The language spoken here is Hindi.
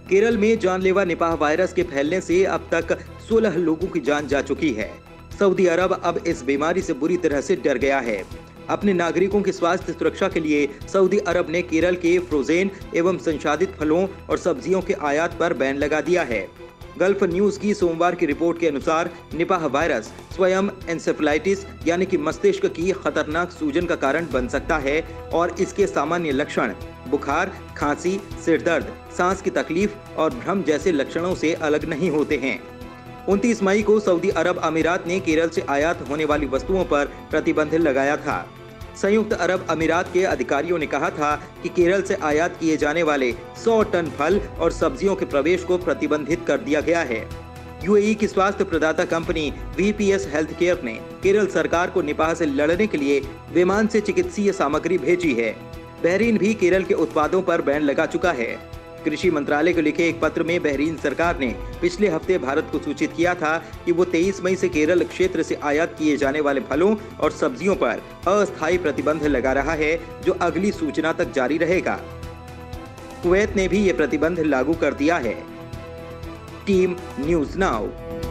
केरल में जानलेवा निपाह वायरस के फैलने से अब तक 16 लोगों की जान जा चुकी है। सऊदी अरब अब इस बीमारी से बुरी तरह से डर गया है। अपने नागरिकों की स्वास्थ्य सुरक्षा के लिए सऊदी अरब ने केरल के फ्रोजेन एवं संसाधित फलों और सब्जियों के आयात पर बैन लगा दिया है। गल्फ न्यूज की सोमवार की रिपोर्ट के अनुसार निपाह वायरस स्वयं एंसेफेलाइटिस यानी कि मस्तिष्क की खतरनाक सूजन का कारण बन सकता है और इसके सामान्य लक्षण बुखार, खांसी, सिर दर्द, सांस की तकलीफ और भ्रम जैसे लक्षणों से अलग नहीं होते हैं। 29 मई को सऊदी अरब अमीरात ने केरल से आयात होने वाली वस्तुओं पर प्रतिबंध लगाया था। संयुक्त अरब अमीरात के अधिकारियों ने कहा था कि केरल से आयात किए जाने वाले 100 टन फल और सब्जियों के प्रवेश को प्रतिबंधित कर दिया गया है। यूएई की स्वास्थ्य प्रदाता कंपनी वीपीएस हेल्थ केयर ने केरल सरकार को निपाह से लड़ने के लिए विमान से चिकित्सीय सामग्री भेजी है। बहरीन भी केरल के उत्पादों पर बैन लगा चुका है। कृषि मंत्रालय को लिखे एक पत्र में बहरीन सरकार ने पिछले हफ्ते भारत को सूचित किया था कि वो 23 मई से केरल क्षेत्र से आयात किए जाने वाले फलों और सब्जियों पर अस्थायी प्रतिबंध लगा रहा है, जो अगली सूचना तक जारी रहेगा। कुवैत ने भी ये प्रतिबंध लागू कर दिया है। Team news now.